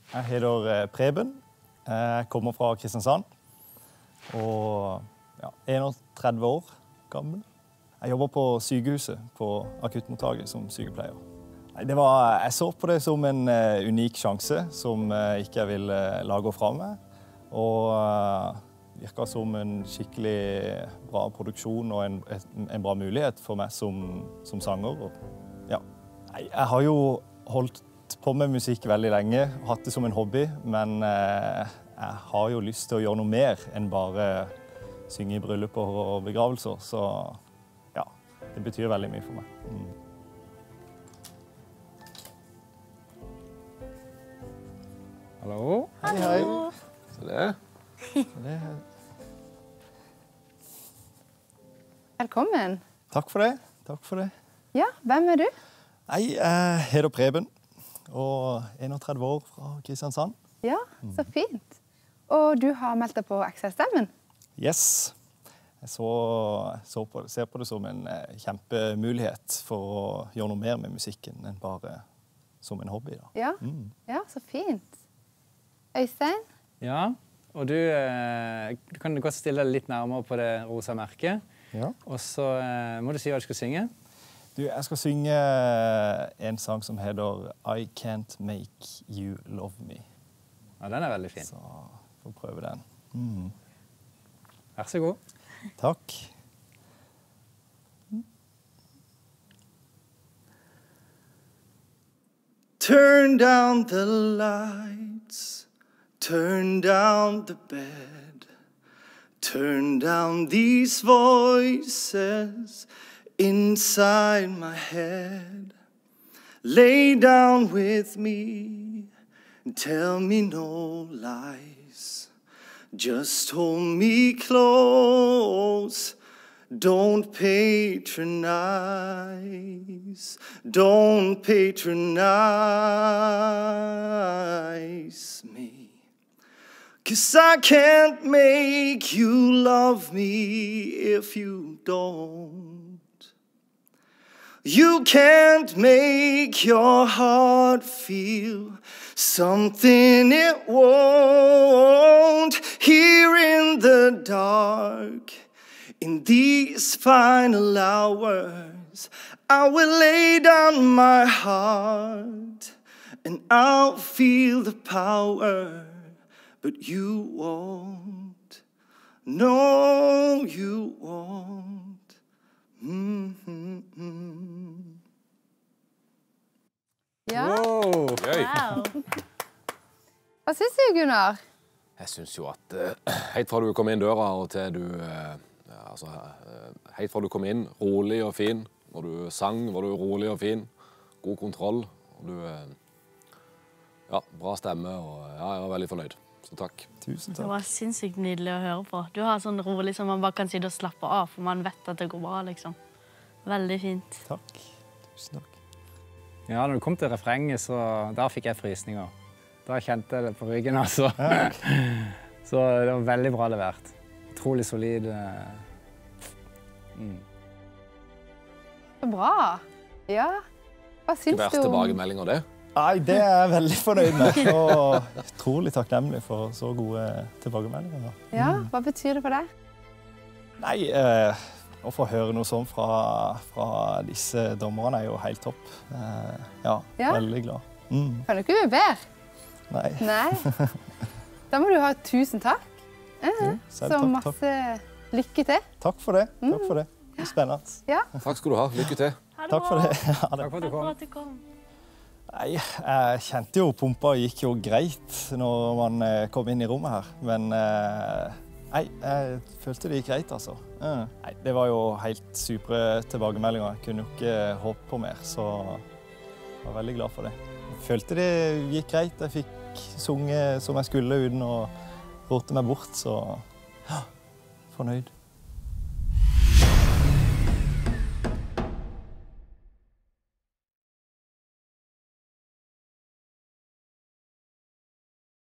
Jeg heter Preben. Jeg kommer fra Kristiansand. Og 31 år gammel. Jeg jobber på sykehuset på akuttmottaket som sykepleier. Jeg så på det som en unik sjanse som ikke jeg ville la gå fra meg. Og virket som en skikkelig bra produksjon og en bra mulighet for meg som sanger. Jeg har jo holdt på med musikk veldig lenge, hatt det som en hobby, men jeg har jo lyst til å gjøre noe mer enn bare synge i brylluper og begravelser, så ja, det betyr veldig mye for meg. Hallo? Hei, hei. Så det. Velkommen. Takk for det. Takk for det. Ja, hvem er du? Jeg heter Preben, og 31 år fra Kristiansand. Ja, så fint. Og du har meldt deg på XL-stemmen? Yes. Jeg ser på det som en kjempemulighet for å gjøre noe mer med musikken enn bare som en hobby. Da. Ja, ja, så fint. Øystein? Ja, og du kan godt stille deg litt nærmere på det rosa merket. Ja. Og så må du si hva du skal synge. Jeg skal synge en sang som heter I Can't Make You Love Me. Ja, den er veldig fin. Så får prøve den. Vær så god. Takk. Turn down the lights, turn down the bed, turn down these voices inside my head. Lay down with me, tell me no lies. Just hold me close, don't patronize. Don't patronize me. 'Cause I can't make you love me if you don't. You can't make your heart feel something it won't. Here in the dark, in these final hours, I will lay down my heart and I'll feel the power, but you won't. No, you won't. Ja. Wow. Gøy. Wow. Hva synes du, Gunnar? Jeg synes jo at helt fra du kom inn døra og til du, helt fra du kom inn, rolig og fin. Når du sang, var du rolig og fin. God kontroll. Og du, bra stemme, og jeg var veldig fornøyd. Så takk. Tusen Det takk. var sinnssykt nydelig å høre på. Du har sånn rolig som man bare kan sitte og slappe av, for man vet at det går bra, liksom. Veldig fint. Takk. Tusen takk. Ja, når du kom til refrenget, så der fikk jeg frysninger. Da kjente jeg det på ryggen, altså. Så det var veldig bra levert. Utrolig solid. Så bra. Ja. Hva Ikke synes verst du om... tilbakemeldinger det. Nei, det er jeg veldig fornøyd med, og utrolig takknemlig for så gode tilbakemeldinger. Ja, hva betyr det for deg? Nei, å få høre noe sånt fra disse dommerne er jo helt topp. Ja, Ja. veldig glad. Kan du ikke bli bedre? Nei, Nei. Da må du ha 1000 takk. selv Så takk, masse lykke til. takk for det. Takk for det. Det er spennende. Ja. Takk skal du ha. Lykke til. Ha det Takk for bra. det. Ha det. Takk for at du Takk for kom. at du kom. Nei, jeg kjente jo pumpa gikk jo greit når man kom inn i rommet her, men nei, jeg følte det gikk greit, altså. Nei, det var jo helt supre tilbakemeldinger. Jeg kunne jo ikke håpe på mer, så jeg var veldig glad for det. Jeg følte det gikk greit. Jeg fikk sunge som jeg skulle uten å rote meg bort, så ja, fornøyd.